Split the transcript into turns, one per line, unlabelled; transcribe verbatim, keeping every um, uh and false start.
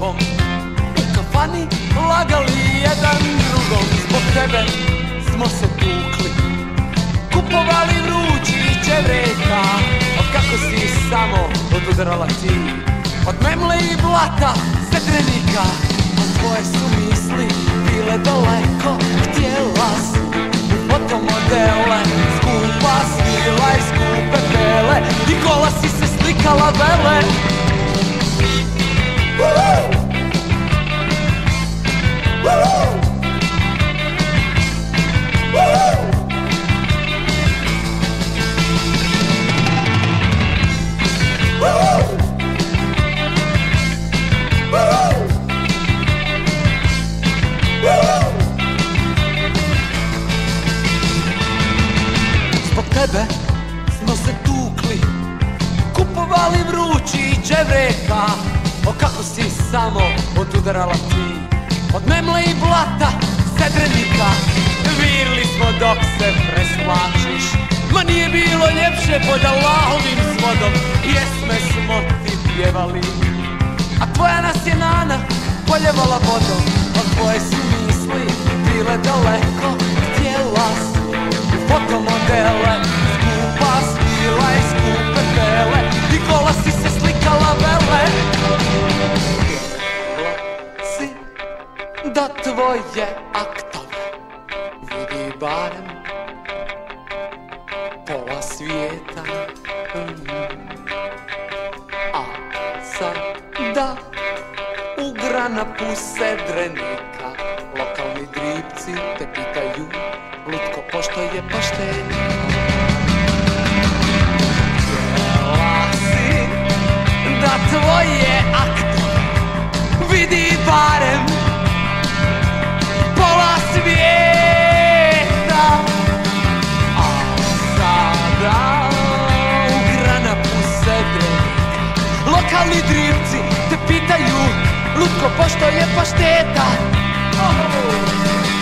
drugom, u kafani lagali jedan drugom. Zbog tebe smo se tukli, kupovali vrućih čevreka. Od kako si samo odudrala ti, od memle i blata, sedrenika. Od tvoje su misli bile daleko, htjela si u fotomodele, skupa svila i skupe pele, i kola si se slikala vele. Woo! Woo! Woo! Zbog tebe smo se tukli, kupovali vrućih čevreka. O kako si samo odudarala ti, od memle i blata, sedrenika. Virili smo dok se preslačiš, ma nije bilo ljepše pod Allahovim svodom. Pjesme smo ti pjevali, a tvoja nas je nana poljevala vodom. Od tvoje su misli bile daleko, htjela si u fotomodele, skupa svila i skupe pele, i kola si se slikala vele. Htjela si da tvoje aktove vidi barem pola svijeta, a sada u granapu Sedrenika lokalni dripci te pitaju lutko pošto je poštenje. Htjela si da tvoje aktove vidi barem pola svijeta, a sada u granapu Sedrenika lokalni dripci te pitaju lutko pošto je pašteta. Oh.